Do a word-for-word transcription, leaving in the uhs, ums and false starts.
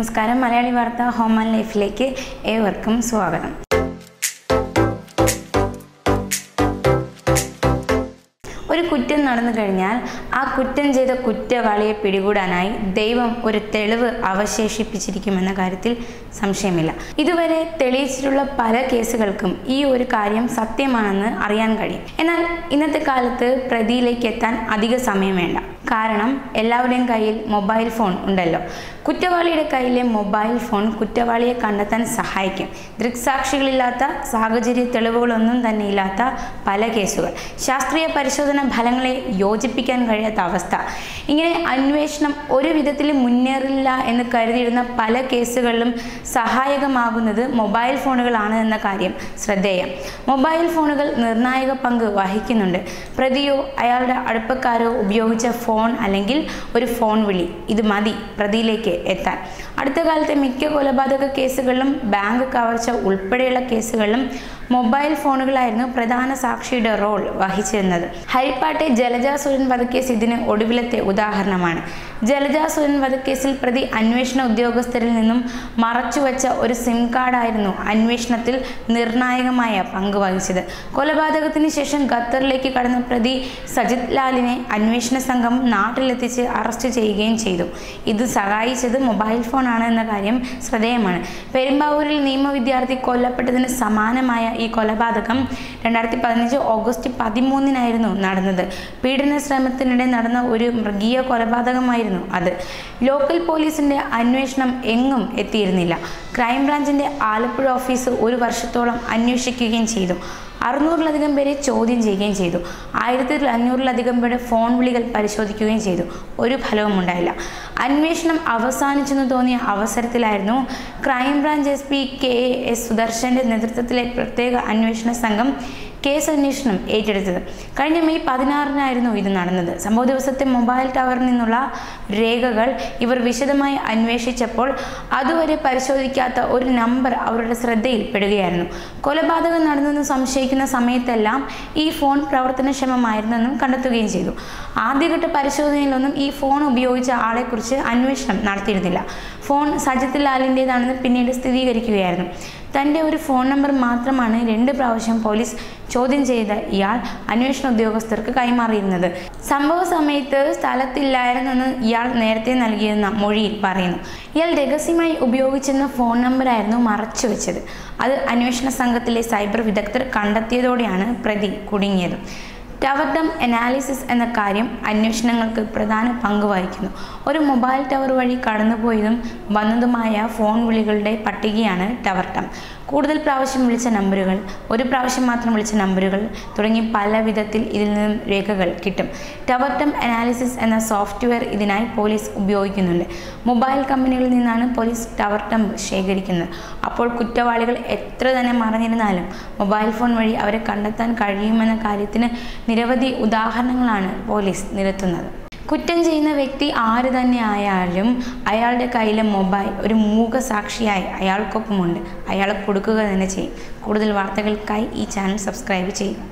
നമസ്കാരം. മലയാളി വാർത്ത home and ലൈഫിലേക്ക് ഏവർക്കും സ്വാഗതം. ഒരു കുറ്റം നടന്നു കഴിഞ്ഞാൽ ആ കുറ്റം ചെയ്ത കുറ്റവാളിയെ പിടികൂടാനായി ദൈവം ഒരു തെളിവ് അവശേഷിപ്പിച്ചിരിക്കുമെന്ന കാര്യത്തിൽ സംശയമില്ല. ഇതുവരെ തെളിയിച്ചിട്ടുള്ള പല കേസുകൾക്കും ഈ ഒരു കാര്യം സത്യമാണെന്ന് അറിയാൻ കഴിയും. എന്നാൽ ഇന്നത്തെ കാലത്ത് പ്രതിയിലേക്ക് എത്താൻ അധിക സമയം വേണ്ട. കാരണം എല്ലാവരുടെയും കയ്യിൽ മൊബൈൽ ഫോൺ ഉണ്ടല്ലോ. കുറ്റവാളിയുടെ കയ്യിലെ മൊബൈൽ ഫോൺ കുറ്റവാളിയെ കണ്ടെത്താൻ സഹായിക്കും. ദൃക്സാക്ഷികളില്ലാത്ത, സാഹചര്യ തെളിവുകളൊന്നും തന്നെ ഇല്ലാത്ത പല കേസുകൾ, ശാസ്ത്രീയ പരിശോധന ഫലങ്ങളെ യോജിപ്പിക്കാൻ കഴിയാത്ത അവസ്ഥ, ഇങ്ങനെ അന്വേഷണം ഒരു വിധത്തിൽ മുന്നേറില്ല എന്ന് കരുതിയിരുന്ന പല കേസുകളിലും സഹായകമാകുന്നത് മൊബൈൽ ഫോണുകളാണ് എന്ന കാര്യം ശ്രദ്ധേയം. മൊബൈൽ ഫോണുകൾ നിർണായക പങ്ക് വഹിക്കുന്നുണ്ട്. പ്രതിയോ അയാളുടെ അടുപ്പക്കാരോ ഉപയോഗിച്ച ഫോൺ അല്ലെങ്കിൽ ഒരു ഫോൺ വിളി, ഇത് മതി പ്രതിയിലേക്ക് എത്താൻ. അടുത്ത കാലത്തെ മിക്ക കൊലപാതക കേസുകളിലും ബാങ്ക് കവർച്ച ഉൾപ്പെടെയുള്ള കേസുകളിലും മൊബൈൽ ഫോണുകളായിരുന്നു പ്രധാന സാക്ഷിയുടെ റോൾ വഹിച്ചിരുന്നത്. ഹരിപ്പാട്ടെ ജലജ സുരൻ വധക്കേസ് ഇതിന് ഒടുവിലത്തെ ഉദാഹരണമാണ്. ജലജ സുരൻ വധക്കേസിൽ പ്രതി അന്വേഷണ ഉദ്യോഗസ്ഥരിൽ നിന്നും മറച്ചുവെച്ച ഒരു സിം കാർഡായിരുന്നു അന്വേഷണത്തിൽ നിർണായകമായ പങ്ക് വഹിച്ചത്. കൊലപാതകത്തിന് ശേഷം ഖത്തറിലേക്ക് കടന്ന പ്രതി സജിത് ലാലിനെ അന്വേഷണ സംഘം നാട്ടിലെത്തിച്ച് അറസ്റ്റ് ചെയ്യുകയും ചെയ്തു. ഇത് സഹായിച്ചത് മൊബൈൽ ഫോണാണ് എന്ന കാര്യം ശ്രദ്ധേയമാണ്. പെരുമ്പാവൂരിൽ നിയമ വിദ്യാർത്ഥി കൊല്ലപ്പെട്ടതിന് സമാനമായ ഈ കൊലപാതകം രണ്ടായിരത്തി പതിനഞ്ച് ഓഗസ്റ്റ് പതിമൂന്നിനായിരുന്നു നടന്നത്. പീഡന ശ്രമത്തിനിടെ നടന്ന ഒരു മൃഗീയ കൊലപാതകമായിരുന്നു അത്. ലോക്കൽ പോലീസിന്റെ അന്വേഷണം എങ്ങും എത്തിയിരുന്നില്ല. ക്രൈംബ്രാഞ്ചിന്റെ ആലപ്പുഴ ഓഫീസ് ഒരു വർഷത്തോളം അന്വേഷിക്കുകയും ചെയ്തു. അറുന്നൂറിലധികം പേരെ ചോദ്യം ചെയ്യുകയും ചെയ്തു. ആയിരത്തി അഞ്ഞൂറിലധികം പേരുടെ ഫോൺ വിളികൾ പരിശോധിക്കുകയും ചെയ്തു. ഒരു ഫലവും ഉണ്ടായില്ല. അന്വേഷണം അവസാനിച്ചെന്ന് തോന്നിയ അവസരത്തിലായിരുന്നു crime branch S P K S സുദർശന്റെ നേതൃത്വത്തിലെ പ്രത്യേക അന്വേഷണ സംഘം കേസ് അന്വേഷണം ഏറ്റെടുത്തത്. കഴിഞ്ഞ മെയ് പതിനാറിനായിരുന്നു ഇത് നടന്നത്. സംഭവ ദിവസത്തെ മൊബൈൽ ടവറിൽ നിന്നുള്ള രേഖകൾ ഇവർ വിശദമായി അന്വേഷിച്ചപ്പോൾ അതുവരെ പരിശോധിക്കാത്ത ഒരു നമ്പർ അവരുടെ ശ്രദ്ധയിൽപ്പെടുകയായിരുന്നു. കൊലപാതകം നടന്നെന്ന് സംശയിക്കുന്ന സമയത്തെല്ലാം ഈ ഫോൺ പ്രവർത്തനക്ഷമമായിരുന്നെന്നും കണ്ടെത്തുകയും ചെയ്തു. ആദ്യഘട്ട പരിശോധനയിലൊന്നും ഈ ഫോൺ ഉപയോഗിച്ച ആളെക്കുറിച്ച് അന്വേഷണം നടത്തിയിരുന്നില്ല. ഫോൺ സജിത് ലാലിൻ്റേതാണെന്ന് പിന്നീട് സ്ഥിരീകരിക്കുകയായിരുന്നു. തൻ്റെ ഒരു ഫോൺ നമ്പർ മാത്രമാണ് രണ്ട് പ്രാവശ്യം പോലീസ് ചോദ്യം ചെയ്ത ഇയാൾ അന്വേഷണ ഉദ്യോഗസ്ഥർക്ക് കൈമാറിയിരുന്നത്. സംഭവ സമയത്ത് സ്ഥലത്തില്ലായിരുന്നെന്ന് ഇയാൾ നേരത്തെ നൽകിയിരുന്ന മൊഴിയിൽ പറയുന്നു. ഇയാൾ രഹസ്യമായി ഉപയോഗിച്ചിരുന്ന ഫോൺ നമ്പറായിരുന്നു മറച്ചു വെച്ചത്. അത് അന്വേഷണ സംഘത്തിലെ സൈബർ വിദഗ്ധർ കണ്ടെത്തിയതോടെയാണ് പ്രതി കുടുങ്ങിയത്. ടവർ ഡം അനാലിസിസ് എന്ന കാര്യം അന്വേഷണങ്ങൾക്ക് പ്രധാന പങ്ക് വഹിക്കുന്നു. ഒരു മൊബൈൽ ടവർ വഴി കടന്നുപോയതും വന്നതുമായ ഫോൺ വിളികളുടെ പട്ടികയാണ് ടവർ ഡം. കൂടുതൽ പ്രാവശ്യം വിളിച്ച നമ്പറുകൾ, ഒരു പ്രാവശ്യം മാത്രം വിളിച്ച നമ്പറുകൾ തുടങ്ങി പല വിധത്തിൽ ഇതിൽ നിന്നും രേഖകൾ കിട്ടും. ടവർ ഡം അനാലിസിസ് എന്ന സോഫ്റ്റ്വെയർ ഇതിനായി പോലീസ് ഉപയോഗിക്കുന്നുണ്ട്. മൊബൈൽ കമ്പനികളിൽ നിന്നാണ് പോലീസ് ടവർ ഡം ശേഖരിക്കുന്നത്. അപ്പോൾ കുറ്റവാളികൾ എത്ര തന്നെ മറഞ്ഞിരുന്നാലും മൊബൈൽ ഫോൺ വഴി അവരെ കണ്ടെത്താൻ കഴിയുമെന്ന കാര്യത്തിന് നിരവധി ഉദാഹരണങ്ങളാണ് പോലീസ് നിരത്തുന്നത്. കുറ്റം ചെയ്യുന്ന വ്യക്തി ആര് തന്നെ ആയാലും അയാളുടെ കയ്യിലെ മൊബൈൽ ഒരു മൂകസാക്ഷിയായി അയാൾക്കൊപ്പമുണ്ട്. അയാളെ കൊടുക്കുക തന്നെ ചെയ്യും. കൂടുതൽ വാർത്തകൾക്കായി ഈ ചാനൽ സബ്സ്ക്രൈബ് ചെയ്യുക.